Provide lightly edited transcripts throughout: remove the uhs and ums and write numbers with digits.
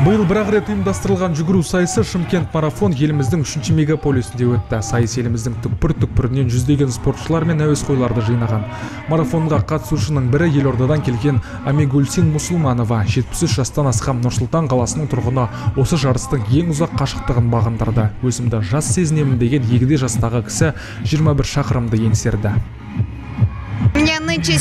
Быйыл бір рет ұйымдастырылған жүгіру сайысы Шымкент марафон еліміздің 3-ші мегаполисінде өтті. Сайыс еліміздің түкпір-түкпірінен жүздеген спортшылар мен әуесқойларды жинаған. Марафонға қатысушының бірі Елордадан келген Амигульсин Мусулманова, 73 жастан асқан Нұр-Сұлтан қаласының тұрғыны, осы жарыстың ең ұзақ қашықтығын бағындырды. Өзімді жас сезінемін деген егде жастағы кісі 21 шақырымды еңсерді. У меня нынче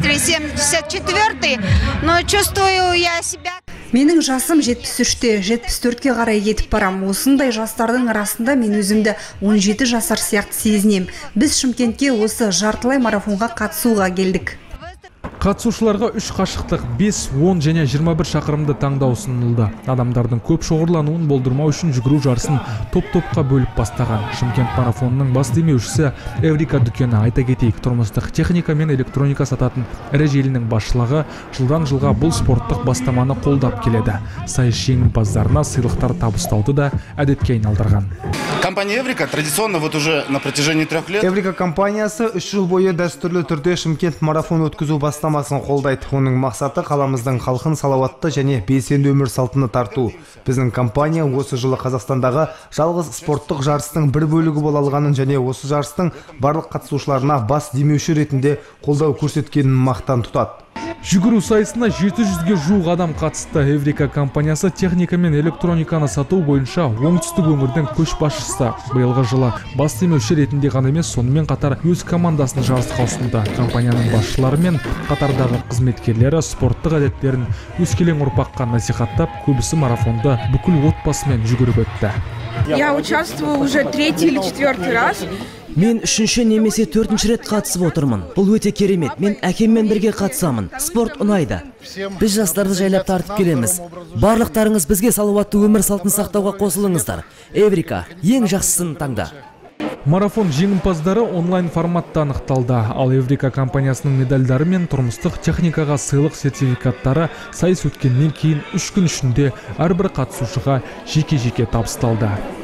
73-74, но чувствую я себя... Менің жасым 73-те, 74-ке қарай кетіп барам. Осындай жастардың арасында мен өзімді 17 жасар сияқты сезінем. Біз Шымкентке осы жартылай марафонға қатысуға келдік. Қатысушыларға 3 қашықтық 5, 10 және 21 шақырымды таңдау ұсынылды. Адамдардың көп шоғырлануын болдырмау үшін жүгіру жарысын топ-топқа бөліп бастаған. Шымкент марафонының бас демеушісі Эврика дүкені, айта кетейік, тұрмыстық техника мен электроника сататын ірі желінің басшылығы жылдан жылға бұл спорттық бастаманы қолдап келеді. Сайыс жеңімпаздарына сыйлықтар табыстауды да әдетке айналдырған. Компания Эврика традиционно уже на протяжении 3 лет. Эврика компаниясы 3 жыл бойы дәстүрлі түрде Шымкент марафон өткізу бастамасын қолдайды. Оның мақсаты қаламыздың халқын салауатты және белсенді өмір салтына тарту. Біздің компания осы жылы Қазақстандағы жалғыз спорттық жарыстың бір бөлігі бола алғанын және осы жарыстың барлық қатысушыларына бас демеуші ретінде қолдау көрсеткенін мақтан тұтады. Жүгіру сайысына 700-ге жуық адам қатысты. Эврика компаниясы техника мен электрониканы сату бойынша оңтүстік өңірдің көшбасшысы. Биылғы жылы бас демеуші ретінде ғана емес, сонымен қатар өз командасын жарысқа ұсынды. Компанияның басшылары мен қатардағы қызметкерлері спорттық әдеттерін өскелең ұрпаққа насихаттап, көбісі марафонды бүкіл отбасымен жүгіріп өтті. Я участвую уже 3-й или 4-й раз. Мен 3-ші немесе 4-ші рет қатысып отырмын. Бұл өте керемет. Мен әкеммен бірге қатысамын. Спорт ұнайды. Біз жастарды жайлап тартып келеміз. Барлықтарыңыз бізге салауатты өмір салтын сақтауға қосылыңыздар. Эврика ең жақсысын таңда. Марафон жеңімпаздары онлайн форматта анықталды. Ал Эврика компаниясының медальдары мен тұрмыстық техникаға сыйлық сертификаттары сайыс өткеннен кейін 3 күн ішінде әрбір қатысушыға жеке-жеке табысталды.